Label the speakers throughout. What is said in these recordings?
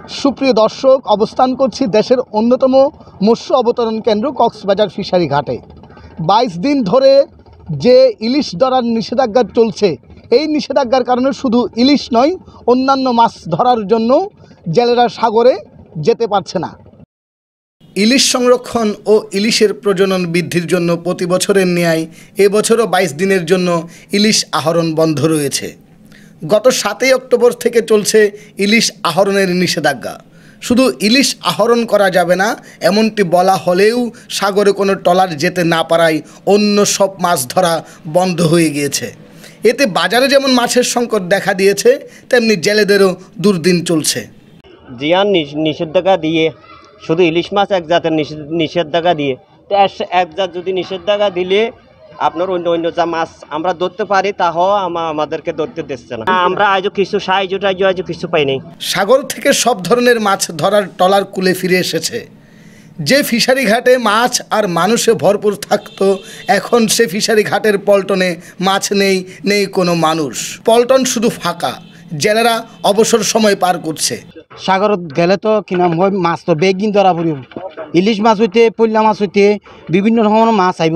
Speaker 1: সুপ্রিয় দর্শক, অবস্থান করছি দেশের অন্যতম মৎস্য অবতরণ কেন্দ্র কক্সবাজার ফিশারি ঘাটে। 22 দিন ধরে যে ইলিশ ধরার নিষেধাজ্ঞা চলছে, এই নিষেধাজ্ঞার কারণে শুধু ইলিশ নয়, অন্যান্য মাছ ধরার জন্য জেলেরা সাগরে যেতে পারছে না। ইলিশ সংরক্ষণ ও ইলিশের প্রজনন বৃদ্ধির জন্য প্রতি বছরের ন্যায় এবছরও 22 দিনের জন্য ইলিশ আহরণ বন্ধ রয়েছে। গত 7 অক্টোবর থেকে চলছে ইলিশ আহরণের নিষেধাজ্ঞা। শুধু ইলিশ আহরণ করা যাবে না এমনটি বলা হলেও সাগরে কোনো ট্রলার যেতে না পারায় অন্য সব মাছ ধরা বন্ধ হয়ে গিয়েছে। এতে বাজারে যেমন মাছের সংকট দেখা দিয়েছে, তেমনি জেলেদেরও দুর্দিন চলছে।
Speaker 2: জিয়ান নিষেধাজ্ঞা দিয়ে শুধু ইলিশ মাছ এক জাতের নিষেধাজ্ঞা দিয়ে, তো এক জাত যদি নিষেধাজ্ঞা দিলে আপনার অন্য অন্য যা মাছ আমরা ধরতে পারি তাও আমাদেরকে ধরতে দিচ্ছে না। আমরা আজও কিছু সাহায্য টাইজ আজও কিছু পাই নাই।
Speaker 1: সাগর থেকে সব ধরনের মাছ ধরার ট্রলার কুলে ফিরে এসেছে। যে ফিশারি ঘাটে মাছ আর মানুষে ভরপুর থাকতো, এখন সে ফিশারি ঘাটের পল্টনে মাছ নেই কোনো মানুষ। পল্টন শুধু ফাঁকা, জেলেরা অবসর সময় পার করছে।
Speaker 3: সাগরত গেলে তো কিনা হয় মাছ তো বেগিন ধরা পড়িব। ইলিশ মাছ হইতে পল্লা মাছ হইতে বিভিন্ন ধরনের মাছ আইব।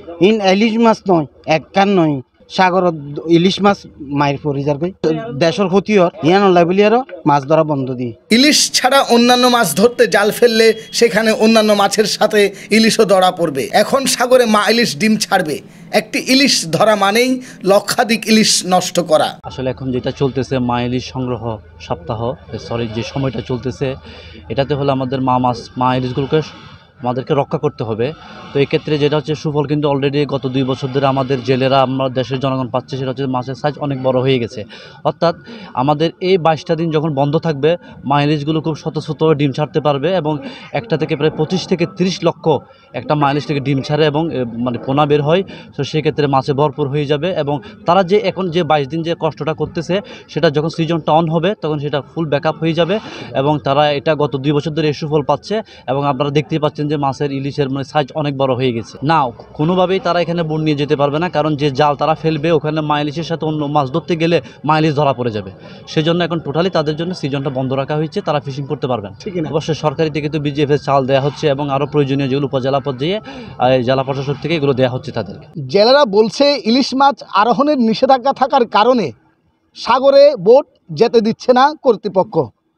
Speaker 3: ইলিশ মাছ নয়, একখান নয়, সাগরত ইলিশ মাছ মায়ের পরি যাবে। দেশের ক্ষতি হর ইয়ান বলি আরো মাছ ধরা বন্ধ দিয়ে।
Speaker 1: ইলিশ ছাড়া অন্যান্য মাছ ধরতে জাল ফেললে সেখানে অন্যান্য মাছের সাথে ইলিশও ধরা পড়বে। এখন সাগরে মা ইলিশ ডিম ছাড়বে। একটি ইলিশ ধরা মানেই লক্ষাধিক ইলিশ নষ্ট করা।
Speaker 4: আসলে এখন যেটা চলতেছে মা ইলিশ সংগ্রহ সপ্তাহ, যে সময়টা চলতেছে, এটাতে হলে আমাদের মা ইলিশগুলোকে আমাদেরকে রক্ষা করতে হবে। তো এক্ষেত্রে যেটা হচ্ছে সুফল কিন্তু অলরেডি গত 2 বছর ধরে আমাদের জেলেরা আমরা দেশের জনগণ পাচ্ছে, সেটা হচ্ছে মাছের সাইজ অনেক বড় হয়ে গেছে। অর্থাৎ আমাদের এই 22টা দিন যখন বন্ধ থাকবে, মা ইলিশগুলো খুব শত ডিম ছাড়তে পারবে এবং একটা থেকে প্রায় 25 থেকে 30 লক্ষ একটা মা ইলিশ থেকে ডিম ছাড়ে এবং মানে পোনা বের হয়। তো সেক্ষেত্রে মাছে ভরপুর হয়ে যাবে এবং তারা যে এখন যে 22 দিন যে কষ্টটা করতেছে, সেটা যখন সিজনটা অন হবে তখন সেটা ফুল ব্যাকআপ হয়ে যাবে এবং তারা এটা গত 2 বছর ধরে এই সুফল পাচ্ছে। এবং আপনারা দেখতেই পাচ্ছেন যে মাছের ইলিশের মানে সাইজ অনেক বড় হয়ে গেছে। না, কোনোভাবেই তারা এখানে বোট নিয়ে যেতে পারবে না, কারণ যে জাল তারা ফেলবে ওখানে মা ইলিশের সাথে অন্য মাছ ধরতে গেলে মা ইলিশ ধরা পড়ে যাবে। সেজন্য এখন টোটালি তাদের জন্য সিজনটা বন্ধ রাখা হয়েছে, তারা ফিশিং করতে পারবেন। অবশ্যই সরকারি থেকে তো বিজিএফের চাল দেওয়া হচ্ছে এবং আরও প্রয়োজনীয় যেগুলো উপজেলা পর্যায়ে জেলা প্রশাসন থেকে এগুলো দেওয়া হচ্ছে তাদেরকে।
Speaker 1: জেলেরা বলছে ইলিশ মাছ আরোহণের নিষেধাজ্ঞা থাকার কারণে সাগরে বোট যেতে দিচ্ছে না কর্তৃপক্ষ,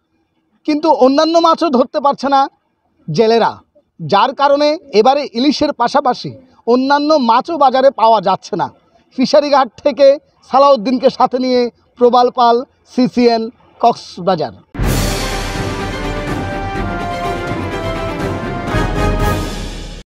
Speaker 1: কিন্তু অন্যান্য মাছও ধরতে পারছে না জেলেরা, যার কারণে এবারে ইলিশের পাশাপাশি অন্যান্য মাছও বাজারে পাওয়া যাচ্ছে না। ফিশারি ঘাট থেকে সালাউদ্দিনকে সাথে নিয়ে প্রবাল পাল, CCN, কক্সবাজার।